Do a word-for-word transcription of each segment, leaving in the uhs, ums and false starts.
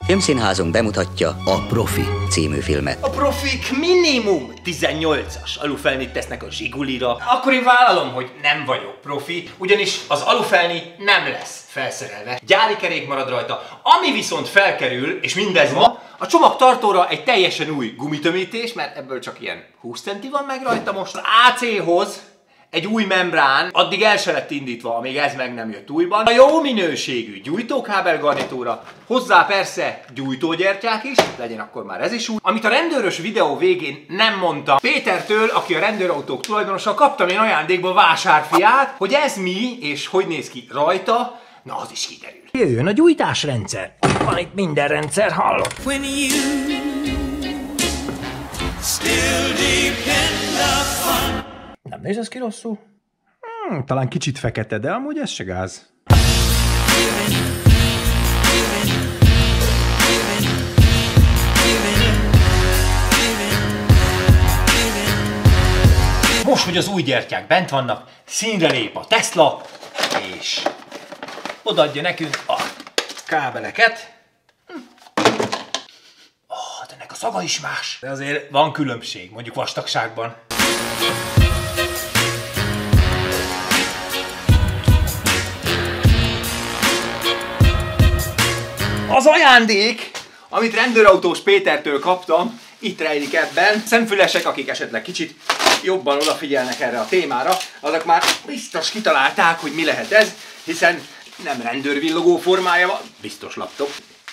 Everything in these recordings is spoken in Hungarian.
Filmszínházunk bemutatja a Profi című filmet. A profik minimum tizennyolcas alufelnit tesznek a zsigulira. Akkor én vállalom, hogy nem vagyok profi, ugyanis az alufelni nem lesz felszerelve. Gyári kerék marad rajta. Ami viszont felkerül, és mindez ma, a csomagtartóra egy teljesen új gumitömítés, mert ebből csak ilyen húsz centi van meg rajta most. Az á céhoz egy új membrán, addig el se lett indítva, amíg ez meg nem jött újban. A jó minőségű gyújtókábel garnitúra, hozzá persze gyújtógyertyák is, legyen akkor már ez is úgy. Amit a rendőrös videó végén nem mondtam, Pétertől, aki a rendőrautók tulajdonosa, kaptam én ajándékba vásárfiát, hogy ez mi, és hogy néz ki rajta, na az is kiderül. Jöjjön a gyújtásrendszer. Van itt minden rendszer, hallom. Nem néz ez ki rosszul? Hmm, talán kicsit fekete, de amúgy ez se gáz. Most, hogy az új gyertyák bent vannak, színre lép a Tesla, és odaadja nekünk a kábeleket. Hm. Oh, de ennek a szaga is más. De azért van különbség, mondjuk vastagságban. Az ajándék, amit rendőrautós Pétertől kaptam, itt rejlik ebben. Szemfülesek, akik esetleg kicsit jobban odafigyelnek erre a témára, azok már biztos kitalálták, hogy mi lehet ez, hiszen nem rendőrvillogó formája van, biztos laptop.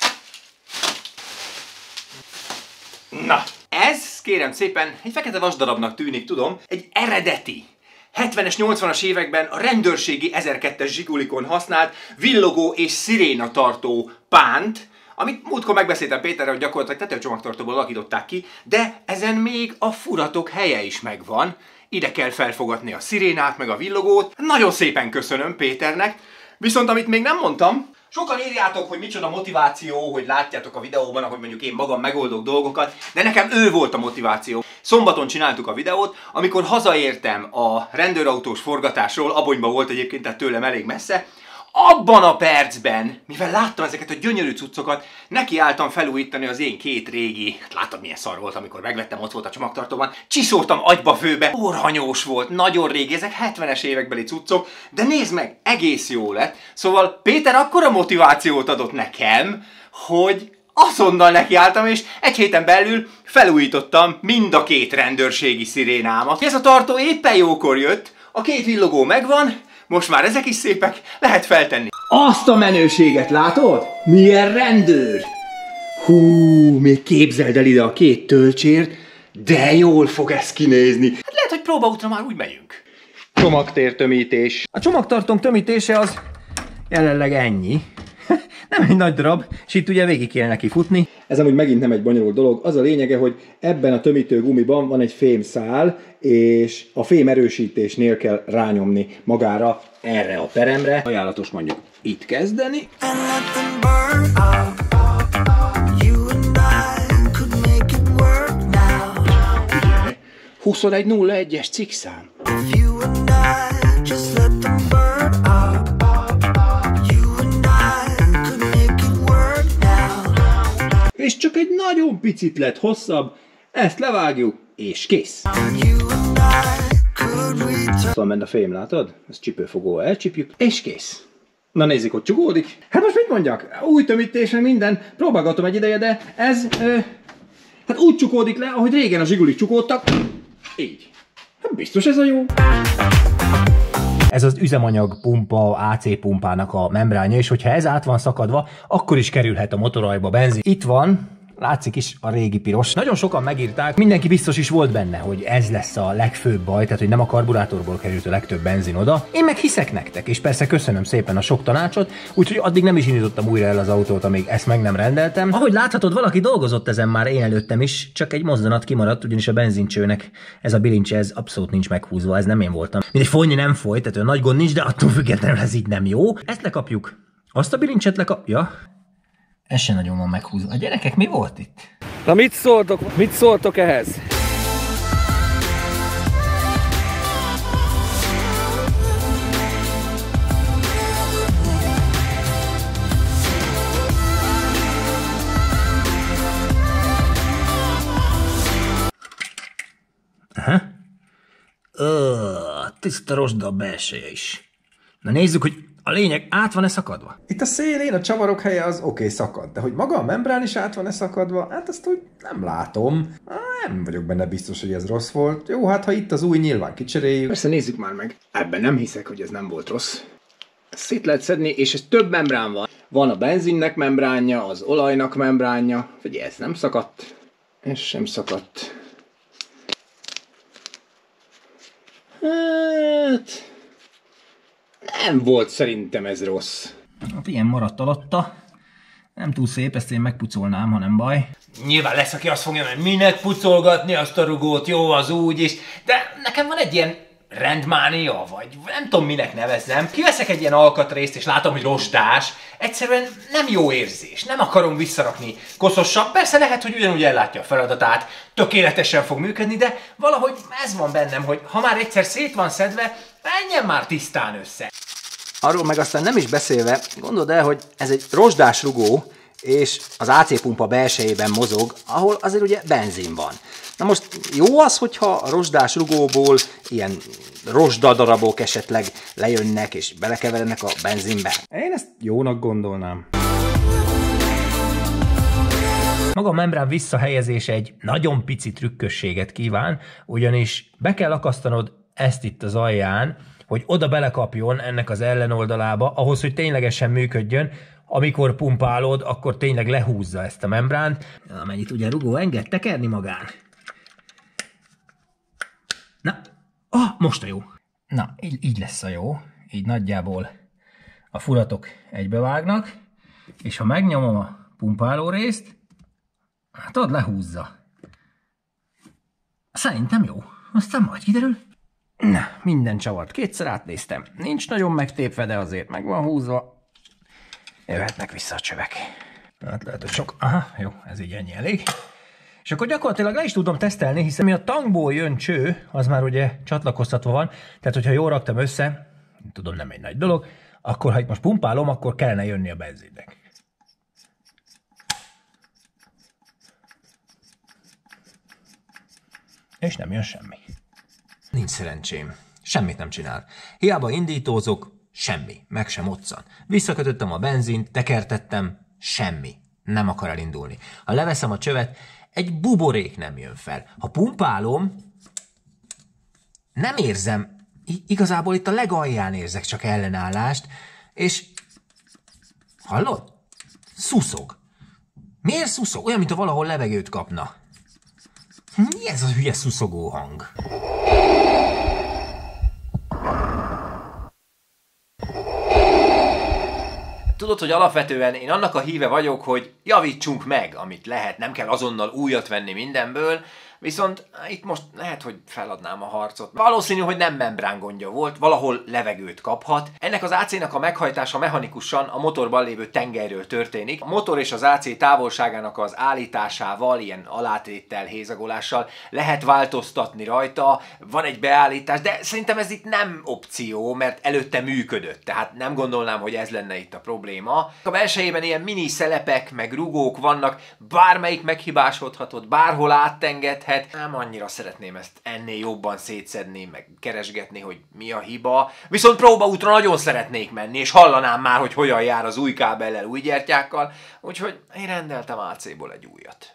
Na, ez kérem szépen egy fekete vasdarabnak tűnik, tudom, egy eredeti hetvenes, nyolcvanas években a rendőrségi ezerkettes zsigulikon használt villogó és sziréna tartó pánt, amit múltkor megbeszéltem Péterrel, hogy gyakorlatilag tetőcsomagtartóból alakították ki, de ezen még a furatok helye is megvan. Ide kell felfogatni a szirénát, meg a villogót. Nagyon szépen köszönöm Péternek. Viszont amit még nem mondtam, sokan írjátok, hogy micsoda motiváció, hogy látjátok a videóban, ahogy mondjuk én magam megoldok dolgokat, de nekem ő volt a motiváció. Szombaton csináltuk a videót, amikor hazaértem a rendőrautós forgatásról, Abonyban volt egyébként, tehát tőlem elég messze, abban a percben, mivel láttam ezeket a gyönyörű cuccokat, nekiálltam felújítani az én két régi, hát látod milyen szar volt, amikor megvettem, ott volt a csomagtartóban, csiszoltam agyba főbe, orhanyós volt, nagyon régi, ezek hetvenes évekbeli cuccok, de nézd meg, egész jó lett. Szóval Péter akkora motivációt adott nekem, hogy azonnal nekiálltam, és egy héten belül felújítottam mind a két rendőrségi szirénámat. Ez a tartó éppen jókor jött, a két villogó megvan, most már ezek is szépek, lehet feltenni. Azt a menőséget látod? Milyen rendőr! Hú, még képzeld el ide a két tölcsért, de jól fog ez kinézni. Hát lehet, hogy próbaútra már úgy megyünk. Csomagtér tömítés. A csomagtartónk tömítése az jelenleg ennyi. Nem egy nagy darab, és itt ugye végig kéne neki futni. Ez amúgy megint nem egy bonyolult dolog. Az a lényege, hogy ebben a tömítő gumiban van egy fémszál, és a fém erősítésnél kell rányomni magára erre a peremre. Ajánlatos mondjuk itt kezdeni. huszonegy nulla egyes cikkszám. És csak egy nagyon picit lett hosszabb, ezt levágjuk, és kész. Szóval ment a fém, látod? Ez csipőfogó, elcsipjük, és kész. Na nézzük, hogy csukódik. Hát most mit mondjak? Új tömítésre minden, próbálgatom egy ideje, de ez ö, hát úgy csukódik le, ahogy régen a zsigulik csukódtak. Így. Hát biztos ez a jó. Ez az üzemanyag pumpa, á cé pumpának a membránja, és hogyha ez át van szakadva, akkor is kerülhet a motorajba benzin. Itt van, látszik is a régi piros. Nagyon sokan megírták, mindenki biztos is volt benne, hogy ez lesz a legfőbb baj, tehát hogy nem a karburátorból került a legtöbb benzin oda. Én meg hiszek nektek, és persze köszönöm szépen a sok tanácsot, úgyhogy addig nem is indítottam újra el az autót, amíg ezt meg nem rendeltem. Ahogy láthatod, valaki dolgozott ezen már én előttem is, csak egy mozzanat kimaradt, ugyanis a benzincsőnek ez a bilincse, ez abszolút nincs meghúzva, ez nem én voltam. Mindegy, folyni nem folyt, tehát nagy gond nincs, de attól függetlenül ez így nem jó. Ezt lekapjuk. Azt a bilincset lekapja. Ez sem nagyon van meghúzva. A gyerekek, mi volt itt? Na mit szóltok, mit szóltok ehhez? Ö, tiszta rozsda a belseje is. Na nézzük, hogy a lényeg át van-e szakadva? Itt a szélén a csavarok helye az oké okay, szakad, de hogy maga a membrán is át van-e szakadva, hát azt úgy nem látom. Nem vagyok benne biztos, hogy ez rossz volt. Jó, hát ha itt az új, nyilván kicseréljük. Persze nézzük már meg. Ebben nem hiszek, hogy ez nem volt rossz. Ezt szét lehet szedni, és ez több membrán van. Van a benzinnek membránja, az olajnak membránja. Ugye ez nem szakadt. Ez sem szakadt. Hát... nem volt szerintem ez rossz. Hát ilyen maradt alatta. Nem túl szép, ezt én megpucolnám, ha nem baj. Nyilván lesz, aki azt fogja, hogy minek pucolgatni azt a rugót, jó az úgy is. De nekem van egy ilyen rendmánia, vagy nem tudom minek nevezzem. Kiveszek egy ilyen alkatrészt, és látom, hogy rostás. Egyszerűen nem jó érzés. Nem akarom visszarakni koszosabb. Persze lehet, hogy ugyanúgy ellátja a feladatát, tökéletesen fog működni, de valahogy ez van bennem, hogy ha már egyszer szét van szedve, menjen már tisztán össze. Arról meg aztán nem is beszélve, gondold el, hogy ez egy rozsdás rugó, és az á cé pumpa belsejében mozog, ahol azért ugye benzin van. Na most jó az, hogyha a rozsdás rugóból ilyen rozsdadarabok esetleg lejönnek és belekeverednek a benzinbe. Én ezt jónak gondolnám. Maga a membrán visszahelyezése egy nagyon pici trükkösséget kíván, ugyanis be kell akasztanod ezt itt az alján, hogy oda belekapjon ennek az ellenoldalába, ahhoz, hogy ténylegesen működjön. Amikor pumpálod, akkor tényleg lehúzza ezt a membránt, amennyit ugye a rugó enged tekerni magán. Na, ah, most a jó. Na, így, így lesz a jó. Így nagyjából a furatok egybevágnak, és ha megnyomom a pumpáló részt, hát ott lehúzza. Szerintem jó. Aztán majd kiderül. Na, minden csavart kétszer átnéztem. Nincs nagyon megtépve, de azért meg van húzva. Jöhetnek vissza a csövek. Hát lehet, hogy sok. Aha, jó, ez így ennyi elég. És akkor gyakorlatilag le is tudom tesztelni, hiszen mi a tankból jön cső, az már ugye csatlakoztatva van, tehát hogyha jól raktam össze, tudom, nem egy nagy dolog, akkor ha itt most pumpálom, akkor kellene jönni a benzinnek. És nem jön semmi. Nincs szerencsém. Semmit nem csinál. Hiába indítózok, semmi. Meg sem moccan. Visszakötöttem a benzint, tekertettem, semmi. Nem akar elindulni. Ha leveszem a csövet, egy buborék nem jön fel. Ha pumpálom, nem érzem. I- igazából itt a legalján érzek csak ellenállást, és hallod? Szuszog. Miért szuszog? Olyan, mint ha valahol levegőt kapna. Mi ez a hülye szuszogó hang? Tudod, hogy alapvetően én annak a híve vagyok, hogy javítsunk meg, amit lehet, nem kell azonnal újat venni mindenből, viszont itt most lehet, hogy feladnám a harcot. Valószínű, hogy nem membrán gondja volt, valahol levegőt kaphat. Ennek az á cénak a meghajtása mechanikusan a motorban lévő tengelyről történik. A motor és az á cé távolságának az állításával, ilyen alátéttel, hézagolással lehet változtatni rajta, van egy beállítás, de szerintem ez itt nem opció, mert előtte működött, tehát nem gondolnám, hogy ez lenne itt a probléma. A belsejében ilyen mini szelepek, meg rugók vannak, bármelyik meghibásodhatott, bárhol áttengedhet. Nem annyira szeretném ezt ennél jobban szétszedni, meg keresgetni, hogy mi a hiba. Viszont próbaútra nagyon szeretnék menni, és hallanám már, hogy hogyan jár az új kábellel, új gyertyákkal, úgyhogy én rendeltem á céból egy újat.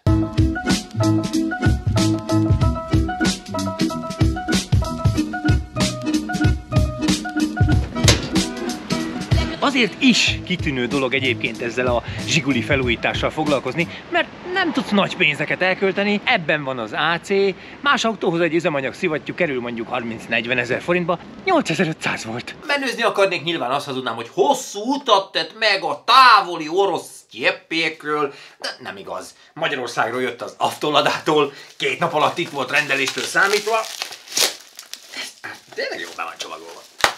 Azért is kitűnő dolog egyébként ezzel a zsiguli felújítással foglalkozni, mert nem tudsz nagy pénzeket elkölteni, ebben van az á cé, más autóhoz egy üzemanyag szivattyú kerül mondjuk harminc-negyven ezer forintba, nyolcezer-ötszáz volt. Menőzni akarnék, nyilván azt hazudnám, hogy hosszú utat tett meg a távoli orosz sztyeppékről, de nem igaz. Magyarországról jött az Avtoladától, két nap alatt itt volt rendeléstől számítva. Ez tényleg jól be van csomagolva.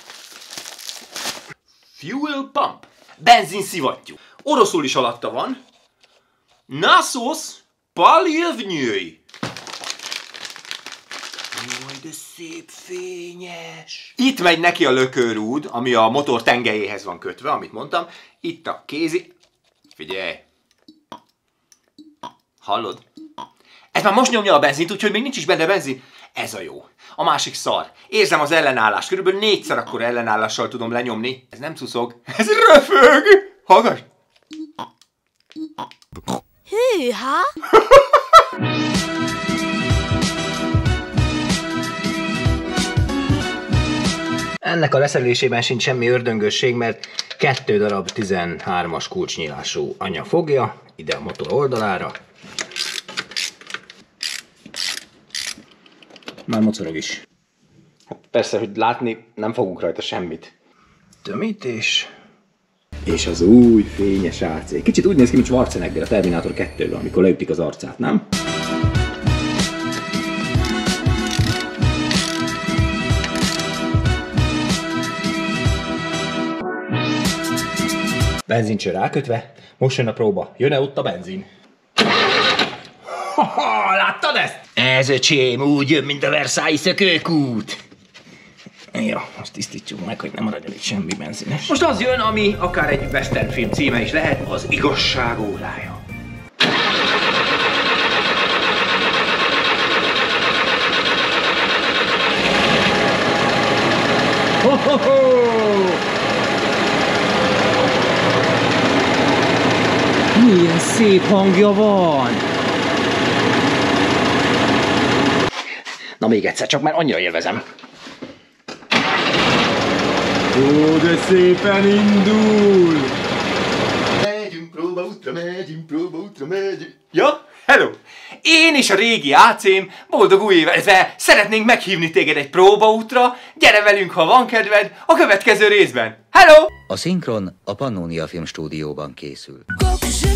Fuel pump. Benzin szivattyú. Oroszul is alatta van. Nasos Palivnyői. Jaj, de szép fényes. Itt megy neki a lökőrúd, ami a motor tengelyéhez van kötve, amit mondtam. Itt a kézi... Figyelj. Hallod? Ez már most nyomja a benzint, úgyhogy még nincs is benne benzin. Ez a jó. A másik szar. Érzem az ellenállást. Körülbelül négyszer akkor ellenállással tudom lenyomni. Ez nem szuszog. Ez röfög! Hallgass! Hűha! Ennek a leszerelésében sincs semmi ördöngösség, mert kettő darab tizenhármas kulcsnyílású anya fogja ide a motor oldalára. Már mocorog is. Hát persze, hogy látni nem fogunk rajta semmit. Tömítés. És az új fényes á cé. Kicsit úgy néz ki, mint Schwarzenegger a Terminátor kettőből, amikor leütik az arcát, nem? Benzincső rákötve, most jön a próba. Jön-e ott a benzin? Ha-ha, láttad ezt? Ez öcsém úgy jön, mint a Versailles szökőkút. Jó, most tisztítsuk meg, hogy nem maradjon itt semmi benzines. Most az jön, ami akár egy western film címe is lehet, az igazság órája. Ho-ho-ho! Milyen szép hangja van! Na még egyszer, csak már annyira élvezem. Ó, de szépen indul! Megyünk próbaútra, megyünk próbaútra, megyünk. Ja, hello! Én és a régi á cém boldog új évet! Szeretnénk meghívni téged egy próbaútra, gyere velünk, ha van kedved, a következő részben. Hello! A szinkron a Pannonia Filmstúdióban készül. Coq, je